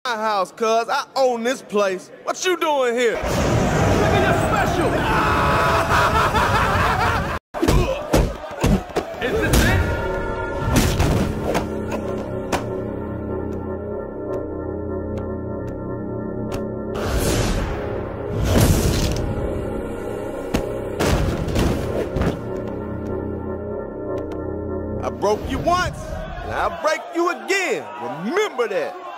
my house, cuz. I own this place. What you doing here? Nigga, you're special! Is this it? I broke you once, and I'll break you again. Remember that.